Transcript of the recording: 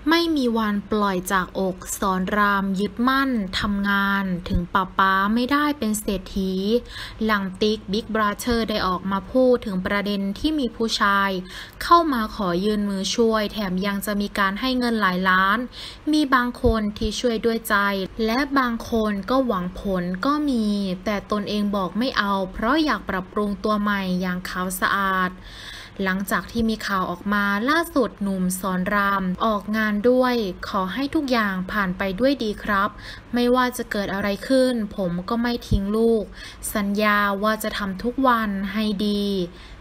ไม่มีวันปล่อยจากอกสอนรามยึดมั่นทำงานถึงป๊าไม่ได้เป็นเศรษฐีหลังติ๊กบิ๊กบราเธอร์ได้ออกมาพูดถึงประเด็นที่มีผู้ชายเข้ามาขอยืนมือช่วยแถมยังจะมีการให้เงินหลายล้านมีบางคนที่ช่วยด้วยใจและบางคนก็หวังผลก็มีแต่ตนเองบอกไม่เอาเพราะอยากปรับปรุงตัวใหม่อย่างขาวสะอาดหลังจากที่มีข่าวออกมาล่าสุดหนุ่มสอนรามออกงานด้วยขอให้ทุกอย่างผ่านไปด้วยดีครับไม่ว่าจะเกิดอะไรขึ้นผมก็ไม่ทิ้งลูกสัญญาว่าจะทำทุกวันให้ดี